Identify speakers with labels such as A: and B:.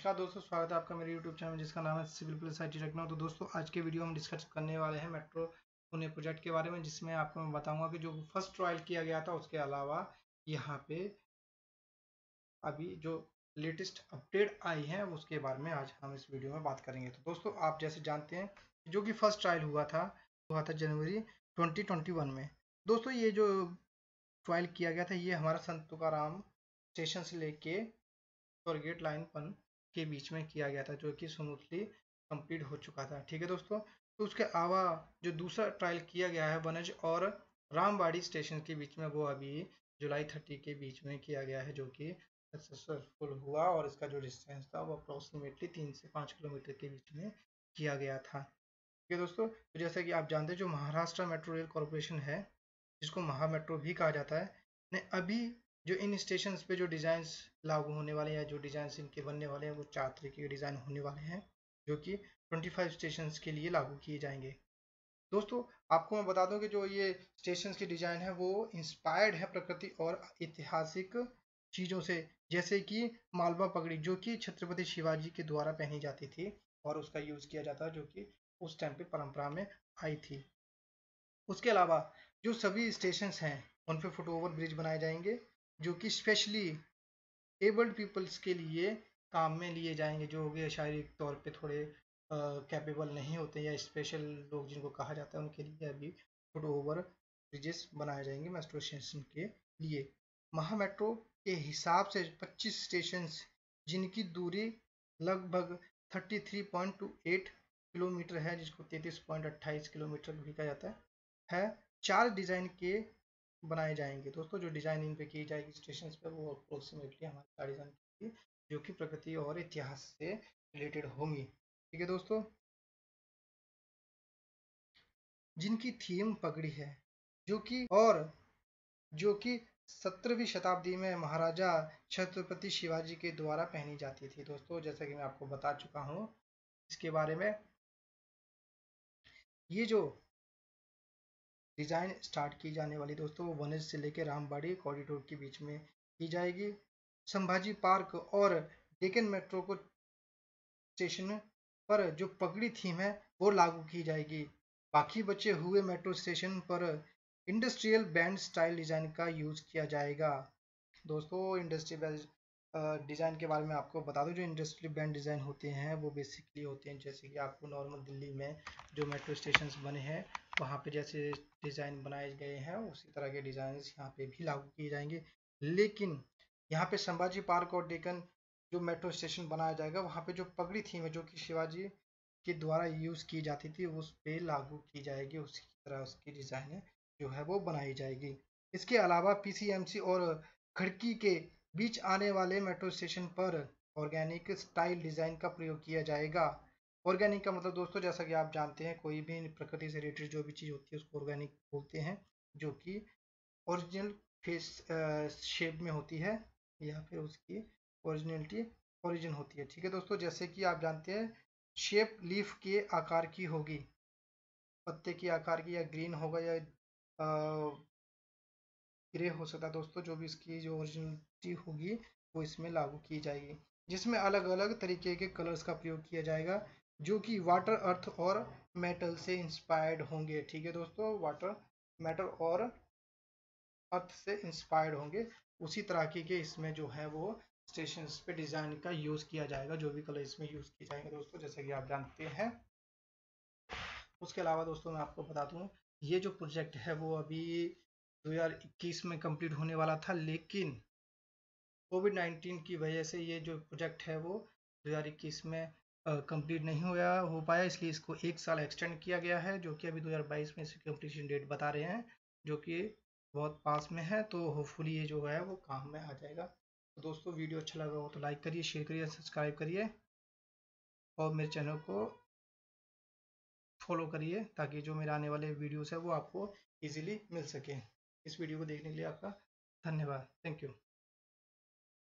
A: नमस्कार दोस्तों, स्वागत है आपका मेरे YouTube चैनल में जिसका नाम है सिविल प्लस IT टेक्नो। तो दोस्तों आज के वीडियो में डिस्कस करने वाले हैं मेट्रो पुणे प्रोजेक्ट के बारे में, जिसमें आपको मैं बताऊंगा कि जो फर्स्ट ट्रायल किया गया था उसके अलावा यहाँ पे अभी जो लेटेस्ट अपडेट आई है उसके बारे में आज हम इस वीडियो में बात करेंगे। तो दोस्तों आप जैसे जानते हैं जो कि फर्स्ट ट्रायल हुआ था जनवरी 2021 में। दोस्तों ये जो ट्रायल किया गया था ये हमारा संत तुकाराम स्टेशन से लेके स्वारगेट लाइन पन के बीच में किया गया था, जो कि स्मूथली कंप्लीट हो चुका था। ठीक है दोस्तों, तो उसके अलावा जो दूसरा ट्रायल किया गया है बनज और रामबाड़ी स्टेशन के बीच में, वो अभी जुलाई 30 के बीच में किया गया है, जो कि सक्सेसफुल हुआ और इसका जो डिस्टेंस था वो अप्रोक्सीमेटली 3 से 5 किलोमीटर के बीच में किया गया था। ठीक है दोस्तों, तो जैसा कि आप जानते हैं जो महाराष्ट्र मेट्रो रेल कॉरपोरेशन है, जिसको महा मेट्रो भी कहा जाता है, ने अभी जो इन स्टेशन पे जो डिजाइन लागू होने वाले हैं, जो डिजाइन इनके बनने वाले हैं, वो 4 तरीके के डिजाइन होने वाले हैं, जो कि 25 स्टेशन के लिए लागू किए जाएंगे। दोस्तों आपको मैं बता दूं कि जो ये स्टेशन की डिजाइन है वो इंस्पायर्ड है प्रकृति और ऐतिहासिक चीजों से, जैसे कि मालवा पगड़ी जो कि छत्रपति शिवाजी के द्वारा पहनी जाती थी और उसका यूज किया जाता है, जो कि उस टाइम पे परंपरा में आई थी। उसके अलावा जो सभी स्टेशन हैं उन पे फुट ओवर ब्रिज बनाए जाएंगे, जो कि स्पेशली एबल्ड पीपल्स के लिए काम में लिए जाएंगे, जो हो गए शारीरिक तौर पे थोड़े कैपेबल नहीं होते या स्पेशल लोग जिनको कहा जाता है, उनके लिए अभी फुट ओवर ब्रिजेस बनाए जाएंगे मेट्रो स्टेशन के लिए। महा मेट्रो के हिसाब से 25 स्टेशन जिनकी दूरी लगभग 33.28 किलोमीटर है, जिसको 33.28 किलोमीटर भी कहा जाता है 4 डिजाइन के बनाए जाएंगे। दोस्तों जो डिजाइन इन पे की जाएगी स्टेशन पे वो अप्रोक्सीमेटली हमारे 4 डिजाइन की, जो कि प्रकृति और इतिहास से रिलेटेड होंगी। ठीक है दोस्तों, जिनकी थीम पगड़ी है, जो कि 17वीं शताब्दी में महाराजा छत्रपति शिवाजी के द्वारा पहनी जाती थी। दोस्तों जैसा कि मैं आपको बता चुका हूँ इसके बारे में, ये जो डिजाइन स्टार्ट की जाने वाली दोस्तों वो वनज से लेकर रामबाड़ी कॉरिडोर के बीच में की जाएगी। संभाजी पार्क और डेक्कन मेट्रो को स्टेशन पर जो पगड़ी थीम है वो लागू की जाएगी। बाकी बचे हुए मेट्रो स्टेशन पर इंडस्ट्रियल बैंड स्टाइल डिजाइन का यूज किया जाएगा। दोस्तों इंडस्ट्रियल डिजाइन के बारे में आपको बता दूं, जो इंडस्ट्रियल बैंड डिजाइन होते हैं वो बेसिकली होते हैं जैसे कि आपको नॉर्मल दिल्ली में जो मेट्रो स्टेशन बने हैं वहाँ पे जैसे डिजाइन बनाए गए हैं उसी तरह के डिजाइन यहाँ पे भी लागू किए जाएंगे। लेकिन यहाँ पे संभाजी पार्क और डेक्कन जो मेट्रो स्टेशन बनाया जाएगा वहाँ पे जो पगड़ी थीम है जो कि शिवाजी के द्वारा यूज की जाती थी उस पे लागू की जाएगी, उसी तरह उसकी डिजाइन जो है वो बनाई जाएगी। इसके अलावा पीसीएमसी और खड़की के बीच आने वाले मेट्रो स्टेशन पर ऑर्गेनिक स्टाइल डिजाइन का प्रयोग किया जाएगा। ऑर्गेनिक का मतलब दोस्तों जैसा कि आप जानते हैं कोई भी प्रकृति से रिलेटेड जो भी चीज होती है उसको ऑर्गेनिक बोलते हैं, जो कि ओरिजिनल फेस शेप में होती है या फिर उसकी ओरिजिनलिटी ओरिजिन होती है। ठीक है दोस्तों, जैसे कि आप जानते हैं शेप लीफ के आकार की होगी, पत्ते के आकार की, या ग्रीन होगा या ग्रे हो सकता है। दोस्तों जो भी इसकी जो ओरिजिनलिटी होगी वो इसमें लागू की जाएगी, जिसमें अलग अलग तरीके के कलर्स का प्रयोग किया जाएगा, जो कि वाटर अर्थ और मेटल से इंस्पायर्ड होंगे। ठीक है दोस्तों, वाटर मेटल और अर्थ से इंस्पायर्ड होंगे, उसी तरह के इसमें जो है वो स्टेशन पे डिजाइन का यूज किया जाएगा, जो भी कलर इसमें यूज किए जाएंगे दोस्तों जैसे कि आप जानते हैं। उसके अलावा दोस्तों मैं आपको बता दूं ये जो प्रोजेक्ट है वो अभी 2021 में कंप्लीट होने वाला था, लेकिन कोविड-19 की वजह से ये जो प्रोजेक्ट है वो 2021 में कंप्लीट नहीं हो पाया, इसलिए इसको 1 साल एक्सटेंड किया गया है, जो कि अभी 2022 में इसकी कंप्लीशन डेट बता रहे हैं, जो कि बहुत पास में है। तो होपफुली ये जो है वो काम में आ जाएगा। तो दोस्तों वीडियो अच्छा लगा हो तो लाइक करिए, शेयर करिए, सब्सक्राइब करिए और मेरे चैनल को फॉलो करिए ताकि जो मेरे आने वाले वीडियोस है वो आपको इजीली मिल सके। इस वीडियो को देखने के लिए आपका धन्यवाद। Thank you.